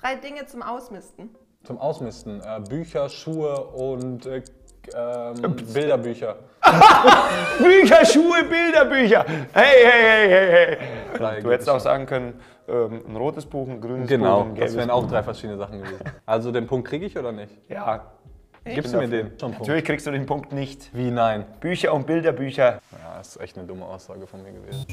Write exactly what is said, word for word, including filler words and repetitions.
Drei Dinge zum Ausmisten. Zum Ausmisten. Äh, Bücher, Schuhe und äh, ähm, Bilderbücher. Bücher, Schuhe, Bilderbücher. Hey, hey, hey, hey, hey. Drei Du hättest auch sagen können, ähm, ein rotes Buch, ein grünes Genau, Buch, ein gelbes das wären auch Buch. drei verschiedene Sachen gewesen. Also den Punkt kriege ich oder nicht? Ja. Gibst du mir den? Schon Punkt. Natürlich kriegst du den Punkt nicht. Wie nein? Bücher und Bilderbücher. Ja, das ist echt eine dumme Aussage von mir gewesen.